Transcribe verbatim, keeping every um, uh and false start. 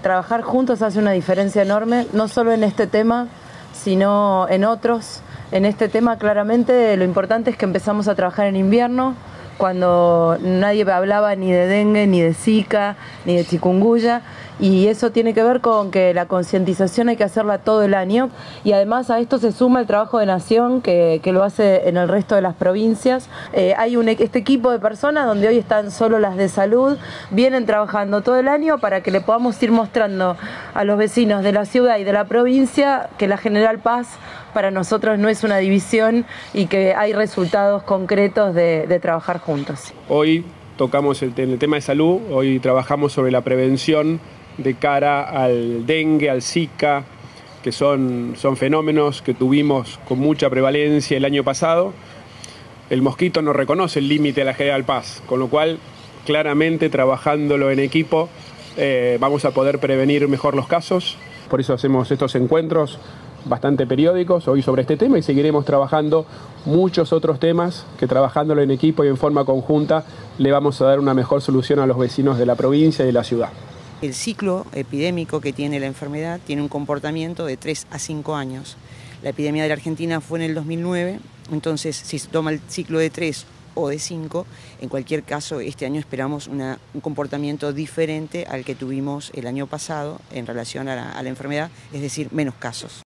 trabajar juntos hace una diferencia enorme, no solo en este tema, sino en otros. En este tema claramente lo importante es que empezamos a trabajar en invierno, cuando nadie hablaba ni de dengue, ni de zika, ni de chikungunya, y eso tiene que ver con que la concientización hay que hacerla todo el año, y además a esto se suma el trabajo de Nación, que, que lo hace en el resto de las provincias. Eh, hay un, este equipo de personas donde hoy están solo las de salud, vienen trabajando todo el año para que le podamos ir mostrando a los vecinos de la ciudad y de la provincia que la General Paz para nosotros no es una división y que hay resultados concretos de, de trabajar juntos. Hoy tocamos el, el tema de salud, hoy trabajamos sobre la prevención de cara al dengue, al zika, que son, son fenómenos que tuvimos con mucha prevalencia el año pasado. El mosquito no reconoce el límite de la General Paz, con lo cual claramente trabajándolo en equipo eh, vamos a poder prevenir mejor los casos. Por eso hacemos estos encuentros bastante periódicos hoy sobre este tema y seguiremos trabajando muchos otros temas que trabajándolo en equipo y en forma conjunta le vamos a dar una mejor solución a los vecinos de la provincia y de la ciudad. El ciclo epidémico que tiene la enfermedad tiene un comportamiento de tres a cinco años. La epidemia de la Argentina fue en el dos mil nueve, entonces si se toma el ciclo de tres o de cinco, en cualquier caso este año esperamos una, un comportamiento diferente al que tuvimos el año pasado en relación a la, a la enfermedad, es decir, menos casos.